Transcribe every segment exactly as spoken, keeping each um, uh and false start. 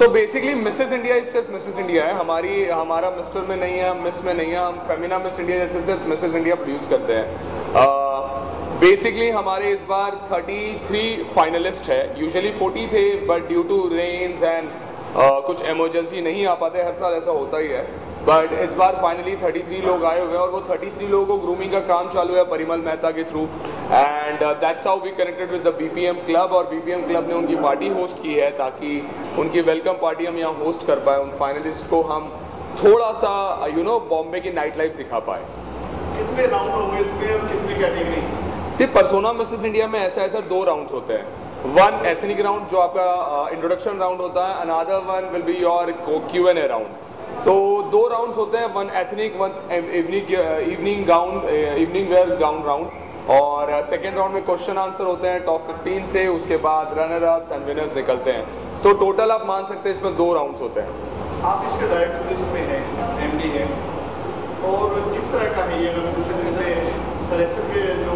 So basically Mrs India इस सिर्फ Mrs India है, हमारी हमारा मिस्टर में नहीं है, मिस में नहीं है, हम फेमिना मिस इंडिया जैसे सिर्फ मिसेस इंडिया प्रोड्यूस करते हैं। बेसिकली uh, हमारे इस बार तैंतीस फाइनलिस्ट है, यूजुअली चालीस थे but due to rains and कुछ इमरजेंसी नहीं आ पाते, हर साल ऐसा होता ही है। बट इस बार फाइनली तैंतीस लोग आए हुए हैं और वो तैंतीस लोगों को ग्रूमिंग का काम चालू है परिमल मेहता के through, and that's how we connected with the BPM club. और बीपीएम क्लब ने उनकी पार्टी होस्ट की है ताकि उनकी वेलकम पार्टी हम यहाँ होस्ट कर पाए, उन फाइनलिस्ट को हम थोड़ा सा यू नो बॉम्बे की नाइट लाइफ दिखा पाए। कितने राउंड होंगे इसमें और कितनी कैटेगरी? सिर्फ पर्सोना मिसेस इंडिया में ऐसा ऐसा दो राउंड्स होते हैं, वन एथनिक राउंड जो आपका इंट्रोडक्शन राउंड होता है, another one will be your Q and A round. तो दो राउंड्स होते हैं, one ethnic one evening evening gown evening wear gown round, और सेकेंड राउंड में क्वेश्चन आंसर होते हैं टॉप पंद्रह से, उसके बाद रनर अप्स एंड विनर्स निकलते हैं। तो टोटल आप मान सकते हैं इसमें दो राउंड्स होते हैं। आप इसके डायरेक्टर में हैं, एमडी हैं, और किस तरह का है ये, अगर कुछ सिलेक्शन के जो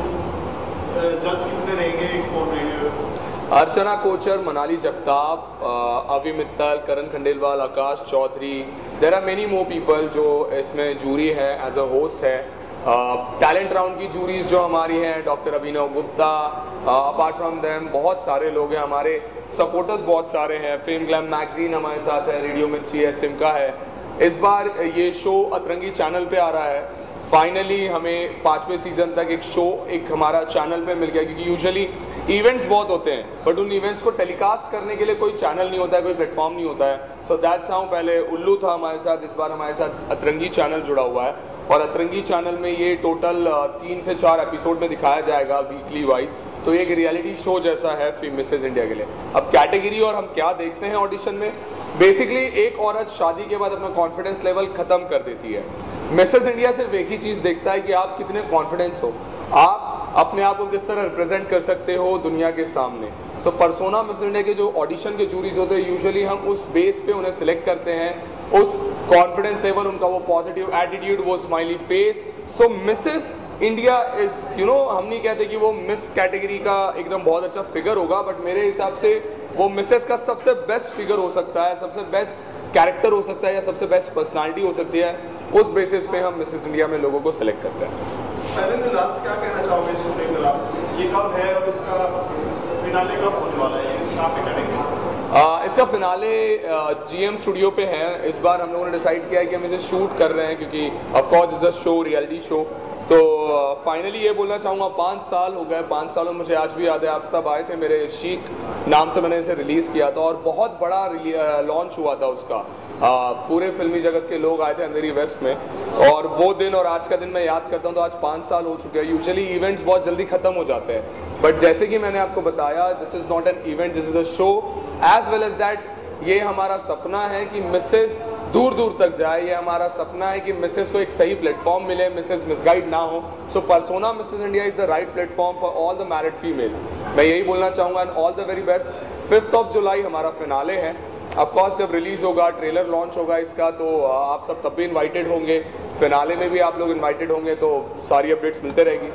जज कितने रहेंगे, कौन रहेंगे? अर्चना Kochhar, Manali Jagtap, Avi Mittal, Karan Khandelwal, Aakash Chaudhary, there are many more people जो इसमें जूरी है, एज अ होस्ट है। टैलेंट uh, राउंड की जूरीज जो हमारी हैं, doctor Abhinav Gupta, apart from them बहुत सारे लोग हैं, हमारे सपोर्टर्स बहुत सारे हैं, फेम ग्लैम मैगजीन हमारे साथ है, रेडियो मिर्ची है, सिमका है। इस बार ये शो अतरंगी चैनल पे आ रहा है, फाइनली हमें पाँचवें सीज़न तक एक शो एक हमारा चैनल पे मिल गया, क्योंकि यूजुअली इवेंट्स बहुत होते हैं बट उन इवेंट्स को टेलीकास्ट करने के लिए कोई चैनल नहीं होता है, कोई प्लेटफॉर्म नहीं होता है। सो दैट्स हाउ, पहले उल्लू था हमारे साथ, इस बार हमारे साथ अतरंगी चैनल जुड़ा हुआ है, और अतरंगी चैनल में ये टोटल तीन से चार एपिसोड में दिखाया जाएगा वीकली वाइज। तो ये एक रियलिटी शो जैसा है फिर मिसेस इंडिया के लिए। अब कैटेगरी और हम क्या देखते हैं ऑडिशन में, बेसिकली एक औरत शादी के बाद अपना कॉन्फिडेंस लेवल ख़त्म कर देती है। मिसेस इंडिया सिर्फ एक ही चीज़ देखता है कि आप कितने कॉन्फिडेंस हो, आप अपने आप को किस तरह रिप्रेजेंट कर सकते हो दुनिया के सामने। सो पर्सोना मिस इंडिया के जो ऑडिशन के जूरीज होते हैं, यूजुअली हम उस बेस पे उन्हें सिलेक्ट करते हैं, उस कॉन्फिडेंस लेवल, उनका वो पॉजिटिव एटीट्यूड, वो smiley face. So Mrs India is you know, हम नहीं कहते कि वो मिस कैटेगरी का एकदम बहुत अच्छा फिगर होगा, बट मेरे हिसाब से वो मिसेस का सबसे बेस्ट फिगर हो सकता है, सबसे बेस्ट कैरेक्टर हो सकता है, या सबसे बेस्ट पर्सनालिटी हो सकती है। उस बेसिस पे हम मिसेस इंडिया में लोगों को सिलेक्ट करते हैं। लास्ट क्या कहना चाहोगे इस शो के आप? ये कब है और इसका फिनाले कब होने वाला है, ये कहाँ पे करेंगे? आ, इसका फिनाले जीएम स्टूडियो पे है। इस बार हम लोगों ने डिसाइड किया है कि हम इसे शूट कर रहे हैं, क्योंकि of course is a show, reality show. तो फाइनली ये बोलना चाहूँगा, पाँच साल हो गए, पाँच सालों में मुझे आज भी याद है, आप सब आए थे, मेरे शीक नाम से मैंने इसे रिलीज़ किया था, और बहुत बड़ा लॉन्च हुआ था उसका। आ, पूरे फिल्मी जगत के लोग आए थे अंधेरी वेस्ट में, और वो दिन और आज का दिन मैं याद करता हूँ तो आज पाँच साल हो चुके हैं। यूजुअली इवेंट्स बहुत जल्दी ख़त्म हो जाते हैं, बट जैसे कि मैंने आपको बताया, this is not an event, this is a show. As well as that, ये हमारा सपना है कि मिसेस दूर दूर तक जाए, ये हमारा सपना है कि मिसेस को एक सही प्लेटफॉर्म मिले, मिसेस मिसगाइड ना हो। So Persona Mrs India is the right platform for all the married females. मैं यही बोलना चाहूँगा, and all the very best. Fifth of July हमारा फिनाले है। ऑफकोर्स जब रिलीज़ होगा, ट्रेलर लॉन्च होगा इसका, तो आप सब तब भी इन्वाइटेड होंगे, फिनाले में भी आप लोग इन्वाइटेड होंगे, तो सारी अपडेट्स मिलते रहेगी।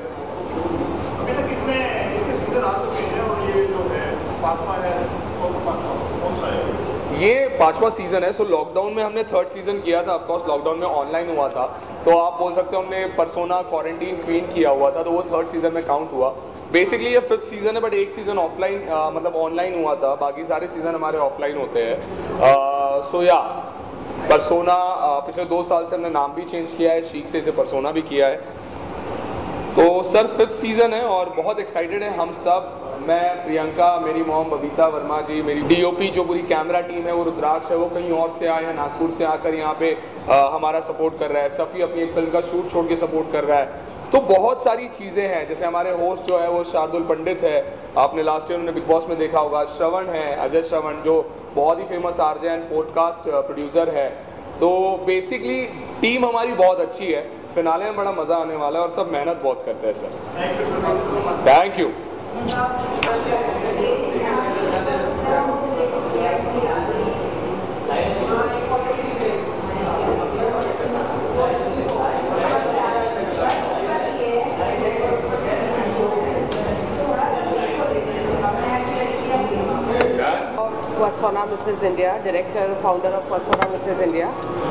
अभी तक कितने इसके सीजन आ चुके हैं, और ये जो है पांचवा है, कौन सा है? ये पांचवा सीज़न है। सो लॉकडाउन में हमने थर्ड सीज़न किया था, ऑफकोर्स लॉकडाउन में ऑनलाइन हुआ था, तो आप बोल सकते हो हमने पर्सोना क्वारंटीन क्वीन किया हुआ था, तो वो थर्ड सीज़न में काउंट हुआ। बेसिकली ये फिफ्थ सीज़न है, बट एक सीज़न ऑफलाइन मतलब ऑनलाइन हुआ था, बाकी सारे सीज़न हमारे ऑफलाइन होते हैं। सो या पर्सोना पिछले दो साल से हमने नाम भी चेंज किया है, शीक से इसे पर्सोना भी किया है। तो सर फिफ्थ सीज़न है और बहुत एक्साइटेड है हम सब। मैं, प्रियंका, मेरी मॉम बबीता वर्मा जी, मेरी डीओपी जो पूरी कैमरा टीम है, वो रुद्राक्ष है, वो कहीं और से आए हैं, नागपुर से आकर यहाँ पे आ, हमारा सपोर्ट कर रहा है। सफ़ी अपनी एक फिल्म का शूट छोड़ के सपोर्ट कर रहा है। तो बहुत सारी चीज़ें हैं, जैसे हमारे होस्ट जो है वो शार्दुल पंडित है, आपने लास्ट ईयर उन्होंने बिग बॉस में देखा होगा। श्रवण है, अजय श्रवण, जो बहुत ही famous RJ and podcast producer है। तो बेसिकली टीम हमारी बहुत अच्छी है, फिनाले में बड़ा मज़ा आने वाला है, और सब मेहनत बहुत करते हैं sir. Thank you. Persona Missus India, director founder of Persona Missus India।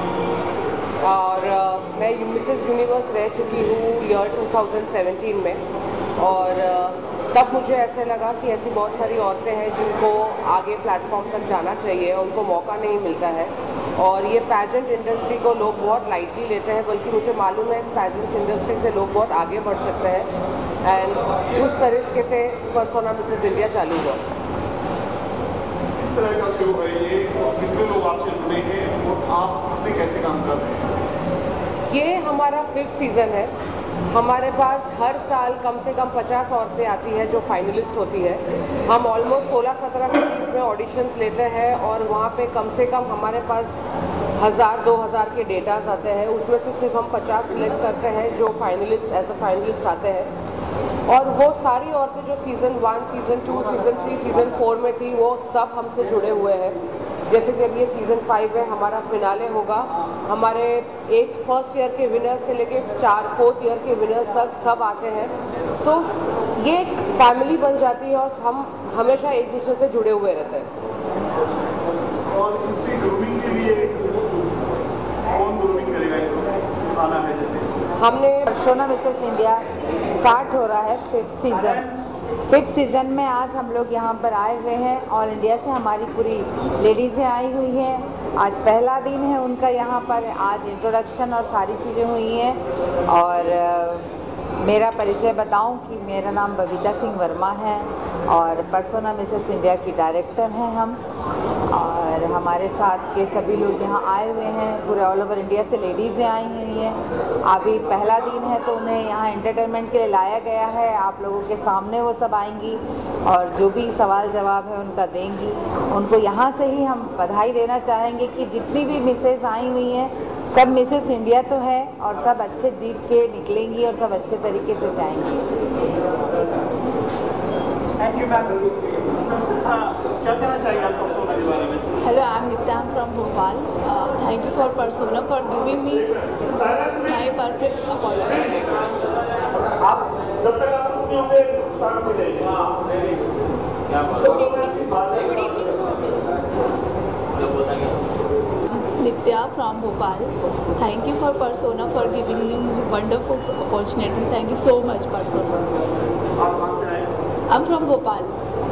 और uh, मैं मिसेस यूनिवर्स रह चुकी हूँ ईयर टू थाउजेंड सेवेंटीन में। और uh, तब मुझे ऐसे लगा कि ऐसी बहुत सारी औरतें हैं जिनको आगे प्लेटफॉर्म तक जाना चाहिए, उनको मौका नहीं मिलता है। और ये पैजेंट इंडस्ट्री को लोग बहुत लाइटली लेते हैं, बल्कि मुझे मालूम है इस पैजेंट इंडस्ट्री से लोग बहुत आगे बढ़ सकते हैं। एंड उस तरीके से पर्सोना मिसेस इंडिया चालू हुआ। किस तरह का शो है ये, कितने लोग आपसे जुड़े हैं और आप इसमें कैसे काम कर रहे हैं? ये हमारा फिफ्थ सीज़न है। हमारे पास हर साल कम से कम पचास औरतें आती हैं जो फाइनलिस्ट होती है। हम ऑलमोस्ट सोलह सत्रह सिटीज़ में ऑडिशंस लेते हैं और वहाँ पे कम से कम हमारे पास हज़ार दो हज़ार के डेटाज आते हैं। उसमें से सिर्फ हम पचास सिलेक्ट करते हैं जो फाइनलिस्ट एज अ फाइनलिस्ट आते हैं। और वो सारी औरतें जो season one, season two, season three, season four में थी, वो सब हमसे जुड़े हुए हैं। जैसे कि अब ये सीज़न फाइव है, हमारा फिनाले होगा। हमारे एक फर्स्ट ईयर के विनर्स से लेके चार फोर्थ ईयर के विनर्स तक सब आते हैं। तो ये एक फैमिली बन जाती है और हम हमेशा एक दूसरे से जुड़े हुए रहते हैं। और इसकी ग्रूमिंग के लिए कौन ग्रूमिंग करेगा, सिखाना है? जैसे हमने पर्सोना मिसेस इंडिया स्टार्ट हो रहा है फिफ्थ सीज़न। फिफ्थ सीज़न में आज हम लोग यहाँ पर आए हुए हैं। ऑल इंडिया से हमारी पूरी लेडीज़ें आई हुई हैं। आज पहला दिन है उनका यहाँ पर। आज इंट्रोडक्शन और सारी चीज़ें हुई हैं। और मेरा परिचय बताऊं कि मेरा नाम बबीता सिंह वर्मा है और पर्सोना मिसेस इंडिया की डायरेक्टर हैं हम। और हमारे साथ के सभी लोग यहाँ आए हुए हैं, पूरे ऑल ओवर इंडिया से लेडीज़ें आई हुई हैं। अभी पहला दिन है तो उन्हें यहाँ एंटरटेनमेंट के लिए लाया गया है। आप लोगों के सामने वो सब आएंगी और जो भी सवाल जवाब है उनका देंगी। उनको यहाँ से ही हम बधाई देना चाहेंगे कि जितनी भी मिसेस आई हुई हैं सब मिसेस इंडिया तो है और सब अच्छे जीत के निकलेंगी और सब अच्छे तरीके से जाएंगी। Thank you ma'am. क्या कहना चाहिए आप पर्सोना के बारे में? Hello, I am Nitya from Bhopal. Uh, thank you for Persona for giving me my perfect apology. आप जब तक आप सुनते होंगे स्टार्ट हो जाएगी। Good evening. Good evening. Nitya from Bhopal. Thank you for Persona for giving me this wonderful opportunity. Thank you so much, Persona. आप कहाँ से आए? I'm from Bhopal.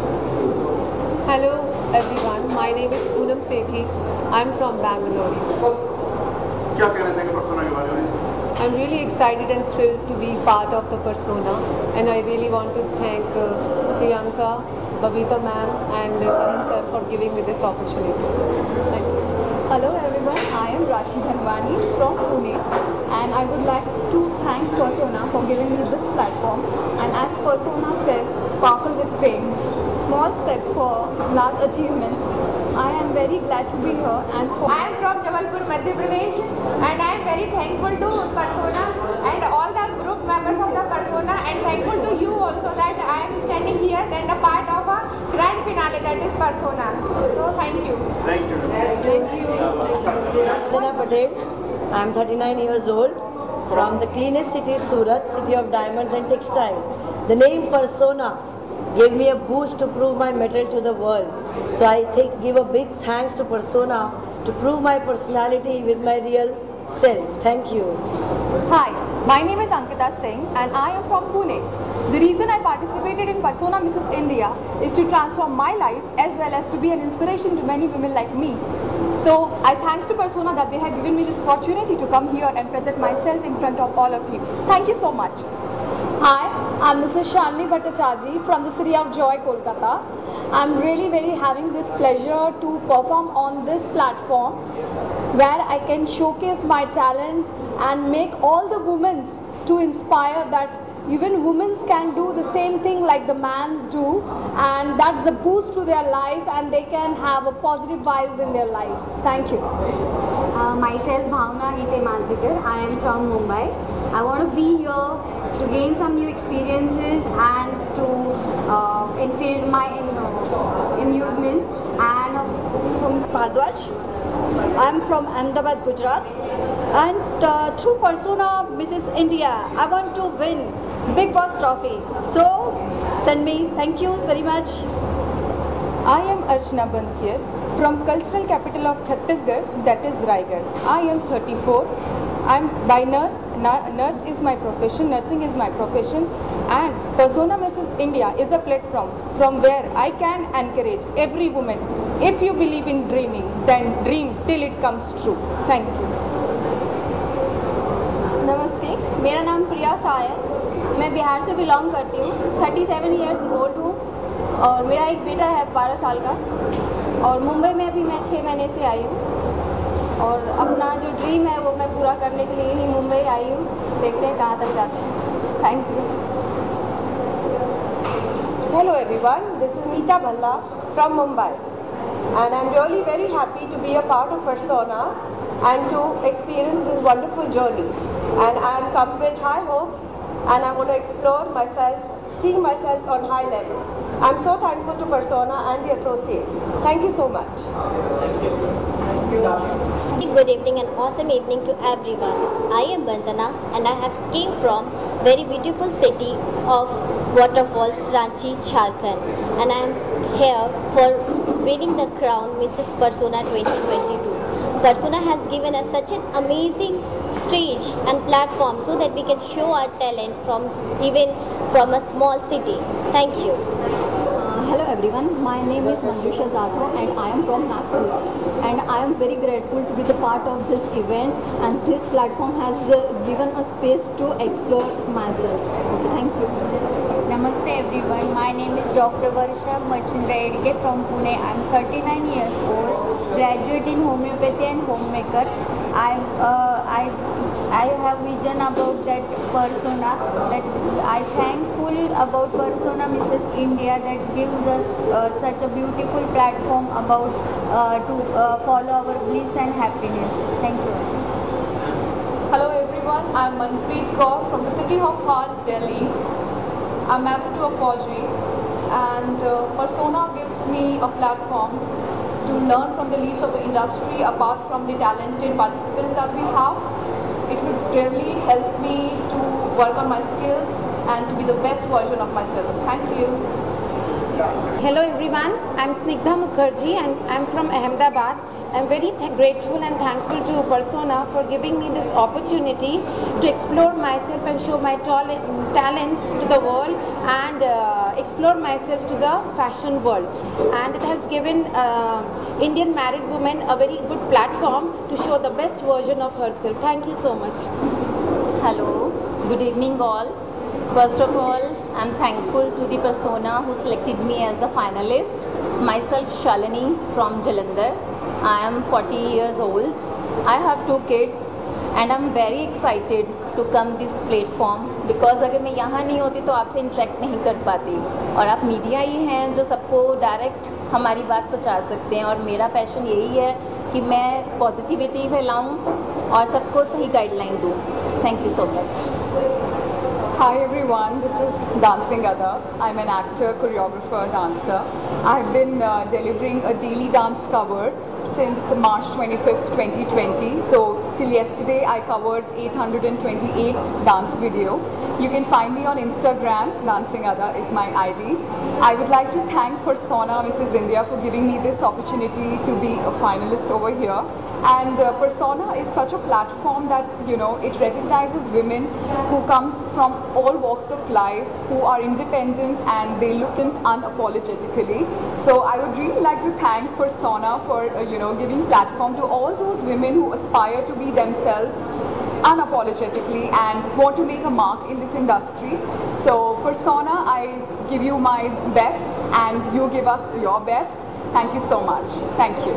Hello everyone, my name is Poonam Sethi. I'm from Bangalore. क्या कहना चाहेंगे persona के बारे में? I'm really excited and thrilled to be part of the Persona, and I really want to thank uh, Priyanka, Babita ma'am and uh, Karan sir for giving me this opportunity. Thank you. Hello everyone, I am Rashi Dhanwani from Pune and I would like to thank Persona for giving me this platform. And as Persona says, sparkle with fame, small steps for large achievements. I am very glad to be here and for I am from Jabalpur, Madhya Pradesh and I am very thankful to Persona and all the group members of the Persona, and thankful to you also that I am standing here and a part of a grand finale that is Persona. So thank you. Thank you. Thank you. Sena Patel. I am thirty-nine years old from the cleanest city, Surat, city of diamonds and textile. The name Persona gave me a boost to prove my mettle to the world. So I think give a big thanks to Persona to prove my personality with my real self. Thank you. Hi, my name is Ankita Singh and I am from Pune. The reason I participated in Persona Missus India is to transform my life as well as to be an inspiration to many women like me. So I thanks to Persona that they have given me this opportunity to come here and present myself in front of all of you. Thank you so much. Hi, I'm Missus Shalini Bhattacharjee from the city of Joy, Kolkata. I'm really very having this pleasure to perform on this platform where I can showcase my talent and make all the women to inspire that even women can do the same thing like the mans do, and that's the boost to their life and they can have a positive vibes in their life. Thank you. Uh, myself Bhavna Gite Mansikar. I am from Mumbai. I want to be here to gain some new experiences and to uh, infill my uh, amusements. And uh, from Bhardwaj. I am from Ahmedabad, Gujarat. And uh, through Persona Missus India, I want to win Big Boss Trophy. So send me. Thank you very much. I am Archana Bansier from cultural capital of Chhattisgarh, that is Raigad. I am thirty-four. I'm by nurse. Nurse is my profession. Nursing is my profession, and Persona Missus India is a platform from where I can encourage every woman. If you believe in dreaming, then dream till it comes true. Thank you. नमस्ते, मेरा नाम प्रिया सा है। मैं बिहार से belong करती हूँ, सैंतीस इयर्स ओल्ड हूँ और मेरा एक बेटा है बारह साल का। और मुंबई में अभी मैं छः महीने से आई हूँ और अपना जो ड्रीम है वो मैं पूरा करने के लिए ही मुंबई आई हूँ। देखते हैं कहाँ तक जाते हैं। Thank you. Hello everyone, this is Meeta Bhalla from Mumbai, and I'm really very happy to be a part of Persona and to experience this wonderful journey. And I'm come with high hopes, and I want to explore myself, seeing myself on high levels. I'm so thankful to Persona and the associates. Thank you so much. Good evening and awesome evening to everyone. I am Bandana and I have came from very beautiful city of waterfalls, Ranchi, Jharkhand, and I am here for winning the crown Missus Persona twenty twenty-two. Persona has given us such an amazing stage and platform so that we can show our talent from even from a small city. Thank you. Uh, hello everyone, my name is Manjusha Jadhav and I am from Nagpur, and I am very grateful to be the part of this event, and this platform has uh, given a space to explore myself. Okay, thank you. Namaste everyone, my name is Doctor Varsha Machandra from Pune. I am thirty-nine years old, graduate in homeopathy and homemaker. I uh, I I have vision about that persona, that I thankful about Persona Missus India that gives us uh, such a beautiful platform about uh, to uh, follow our bliss and happiness. Thank you. Hello everyone, I am Manpreet Kaur from the city of Heart, Delhi. I am married to a forgery, and uh, Persona gives me a platform to learn from the least of the industry. Apart from the talented participants that we have, it would really help me to work on my skills and to be the best version of myself. Thank you. Hello everyone, I am Snigdha Mukherjee and I am from Ahmedabad. I am very grateful and thankful to Persona for giving me this opportunity to explore myself and show my talent to the world, and uh, explore myself to the fashion world. And it has given uh, Indian married women a very good platform to show the best version of herself. Thank you so much. Hello, good evening all. First of all, I am thankful to the Persona who selected me as the finalist. Myself Shalini from Jalandhar. I am forty years old. I have two kids and I am very excited to come this platform because अगर मैं यहाँ नहीं होती तो आपसे interact नहीं कर पाती, और आप मीडिया ही हैं जो सबको डायरेक्ट हमारी बात पहुँचा सकते हैं, और मेरा पैशन यही है कि मैं पॉजिटिविटी फैलाऊँ और सबको सही गाइडलाइन दूँ. Thank you so much. Hi everyone, this is Dancing Ada. I'm an actor, choreographer, dancer. I've been uh, delivering a daily dance cover since March twenty-fifth, twenty twenty. So till yesterday I covered eight hundred twenty-eight dance video. You can find me on Instagram, Dancing Ada is my I D. I would like to thank Persona Missus India for giving me this opportunity to be a finalist over here. And uh, Persona is such a platform that, you know, it recognizes women who comes from all walks of life, who are independent and they look in unapologetically. So I would really like to thank Persona for, uh, you know, giving platform to all those women who aspire to be themselves unapologetically and want to make a mark in this industry. So Persona, I give you my best and you give us your best. Thank you so much. Thank you.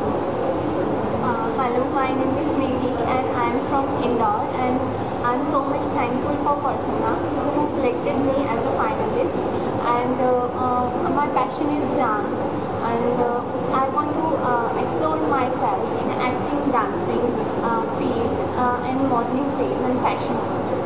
Uh, hello, my name is Nidhi and I am from Indore, and I am so much thankful for Persona who selected me as a finalist. And uh, uh, my passion is dance, and uh, I want to uh, explore myself in acting, dancing, uh, field, uh, and modeling field and fashion.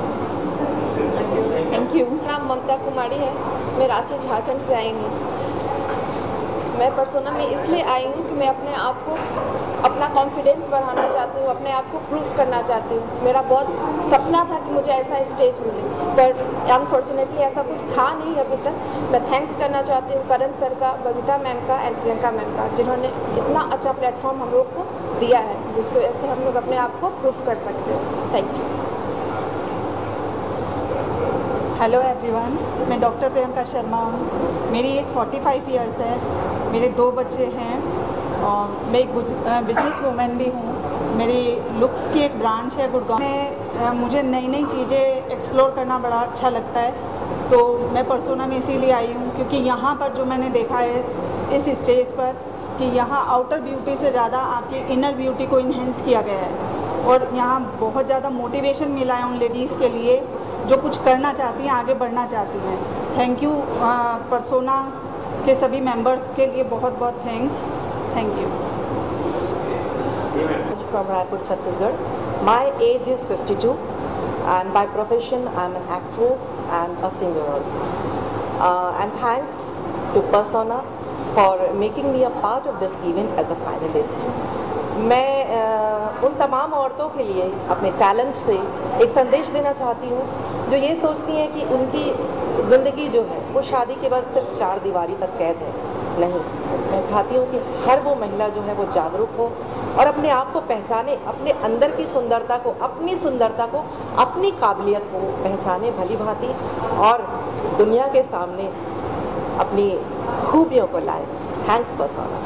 Thank you. नाम ममता कुमारी है, मैं रांची झारखंड से आई हूँ. मैं persona में इसलिए आई हूँ कि मैं अपने आप को, अपना कॉन्फिडेंस बढ़ाना चाहती हूँ, अपने आप को प्रूव करना चाहती हूँ. मेरा बहुत सपना था कि मुझे ऐसा स्टेज मिले. पर अनफॉर्चुनेटली ऐसा कुछ था नहीं अभी तक। मैं थैंक्स करना चाहती हूँ करण सर का, बबीता मैम का एंड प्रियंका मैम का, जिन्होंने इतना अच्छा प्लेटफॉर्म हम लोग को दिया है, जिसकी वजह से हम लोग अपने आप को प्रूफ कर सकते हैं। Thank you. हेलो एवरीवन, मैं डॉक्टर प्रियंका शर्मा हूँ। मेरी एज पैंतालीस इयर्स है, मेरे दो बच्चे हैं और मैं एक बिजनेस वूमेन भी हूँ। मेरी लुक्स की एक ब्रांच है गुड़गांव में। मुझे नई नई चीज़ें एक्सप्लोर करना बड़ा अच्छा लगता है, तो मैं परसोना में इसीलिए आई हूँ क्योंकि यहाँ पर जो मैंने देखा है इस स्टेज पर कि यहाँ आउटर ब्यूटी से ज़्यादा आपकी इनर ब्यूटी को इन्हेंस किया गया है और यहाँ बहुत ज़्यादा मोटिवेशन मिला है उन लेडीज़ के लिए जो कुछ करना चाहती हैं, आगे बढ़ना चाहती हैं। थैंक यू परसोना के सभी मेंबर्स के लिए बहुत बहुत thanks. Thank you. From Raipur, Chhattisgarh. My age is fifty-two and by profession I am an actress and a singer also. Uh, and thanks to Persona for making me a part of this event as a finalist. मैं uh, उन तमाम औरतों के लिए अपने talent से एक संदेश देना चाहती हूँ जो ये सोचती हैं कि उनकी ज़िंदगी जो है वो शादी के बाद सिर्फ चार दीवारी तक कैद है। नहीं, मैं चाहती हूँ कि हर वो महिला जो है वो जागरूक हो और अपने आप को पहचाने, अपने अंदर की सुंदरता को, अपनी सुंदरता को, अपनी काबिलियत को पहचाने भली भांति और दुनिया के सामने अपनी खूबियों को लाए। Thanks Persona.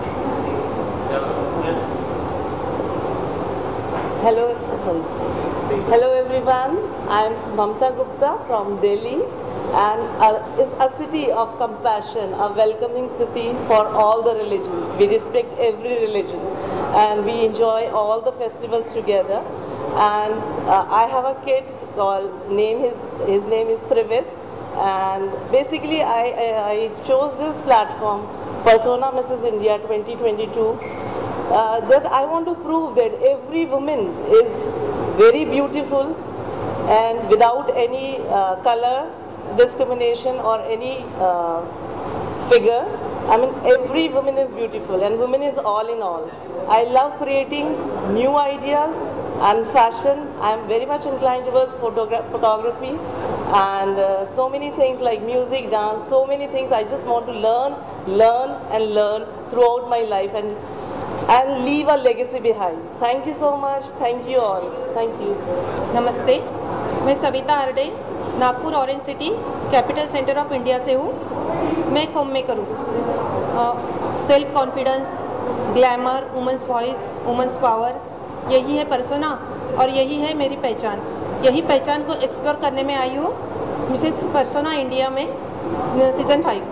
Hello, hello everyone. I am Mamta Gupta from Delhi, and uh, it's a city of compassion, a welcoming city for all the religions. We respect every religion, and we enjoy all the festivals together. And uh, I have a kid called name his his name is Trivid, and basically I, I I chose this platform, Persona Missus India twenty twenty-two. Uh, that I want to prove that every woman is very beautiful and without any uh, color discrimination or any uh, figure. I mean, every woman is beautiful and woman is all in all. I love creating new ideas and fashion. I am very much inclined towards photogra photography and uh, so many things like music, dance, so many things. I just want to learn, learn and learn throughout my life and and leave a legacy behind. Thank you so much. Thank you all. Thank you. नमस्ते, मैं Savita Harde, Nagpur orange city capital centre of India से हूँ। मैं एक home maker हूँ। Self confidence, glamour, women's voice, women's power, यही है persona और यही है मेरी पहचान। यही पहचान को एक्सप्लोर करने में आई हूँ मिसेस पर्सोना इंडिया में season five.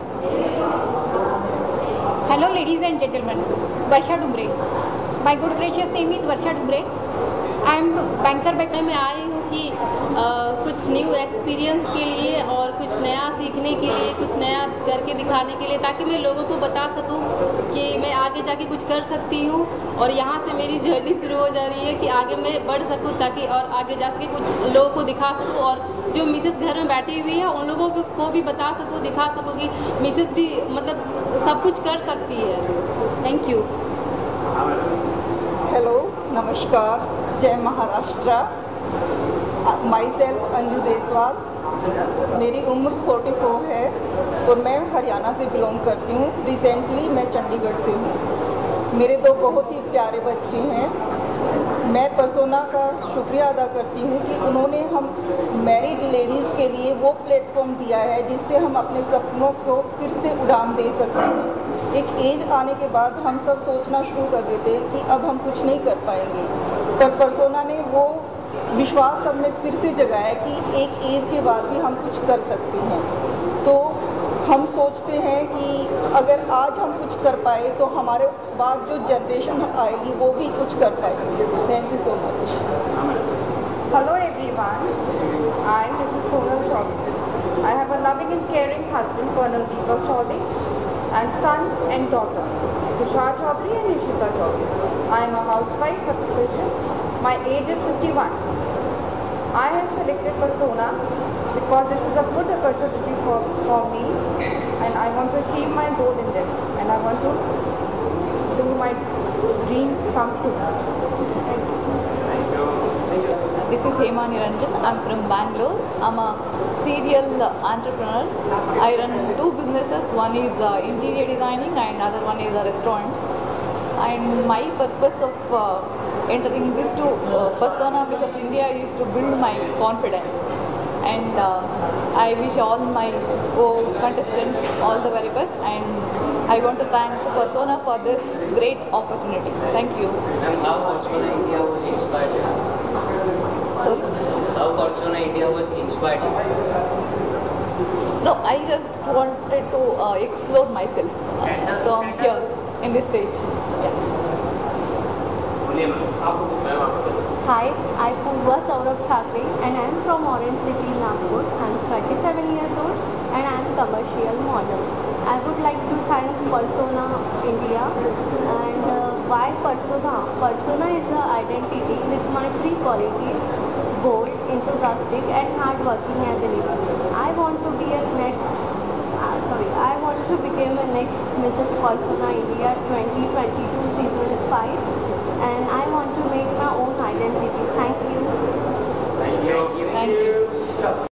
Hello ladies and gentlemen, Varsha Dumbre. My good gracious name is Varsha Dumbre. I am banker back. मैं आई हूँ कि आ, कुछ न्यू एक्सपीरियंस के लिए और कुछ नया सीखने के लिए, कुछ नया करके दिखाने के लिए, ताकि मैं लोगों को बता सकूँ कि मैं आगे जाके कुछ कर सकती हूँ। और यहाँ से मेरी जर्नी शुरू हो जा रही है कि आगे मैं बढ़ सकूँ ताकि और आगे जा सके कुछ लोगों को दिखा सकूँ और जो मिसेस घर में बैठी हुई है उन लोगों को भी बता सकूँ, दिखा सकूँ कि मिसेस भी मतलब सब कुछ कर सकती है। Thank you. हेलो, नमस्कार, जय महाराष्ट्र। Myself Anju Deswal. मेरी उम्र चौवालीस है और मैं हरियाणा से बिलोंग करती हूँ। रिसेंटली मैं चंडीगढ़ से हूँ। मेरे दो बहुत ही प्यारे बच्चे हैं। मैं पर्सोना का शुक्रिया अदा करती हूँ कि उन्होंने हम मैरिड लेडीज़ के लिए वो प्लेटफॉर्म दिया है जिससे हम अपने सपनों को फिर से उड़ान दे सकते हैं। एक एज आने के बाद हम सब सोचना शुरू कर देते हैं कि अब हम कुछ नहीं कर पाएंगे, पर पर्सोना ने वो विश्वास सब में फिर से जगाया कि एक एज के बाद भी हम कुछ कर सकते हैं। तो हम सोचते हैं कि अगर आज हम कुछ कर पाए तो हमारे बाद जो जनरेशन आएगी वो भी कुछ कर पाएगी। Thank you so much. Hello everyone, I am Missus Sonal Chaudhary. I have a loving and caring husband, Colonel Deepak Chaudhary, and son and daughter, Tushar Chaudhary and Nishita Chaudhary. I am a housewife by profession. My age is fifty-one. I have selected Persona because this is a good opportunity for, for me and I want to achieve my goal in this and I want to do my dreams come true. Thank you. Thank you. This is Hema Niranjan. I'm from Bangalore. I'm a serial entrepreneur. I run two businesses. One is uh, interior designing and other one is a restaurant. And my purpose of uh, entering this to uh, Persona Missus India is to build my confidence. And uh, I wish all my co-contestants all the very best, and I want to thank Persona for this great opportunity. Thank you. And how Persona India was inspired? Sorry? How Persona India was inspired? No, I just wanted to uh, explore myself. Uh, so I'm here in this stage. Yeah. Hi, I'm Purva Saurabh Thakre and I'm from Orange City, Nagpur. I'm thirty-seven years old and I'm a commercial model. I would like to thank Persona India. And uh, why Persona? Persona is the identity with my three qualities: bold, enthusiastic and hard-working ability. I want to be a next, uh, sorry, I want to become a next Missus Persona India twenty twenty-two season five. And I want to make my own identity. Thank you. Thank you. Thank you.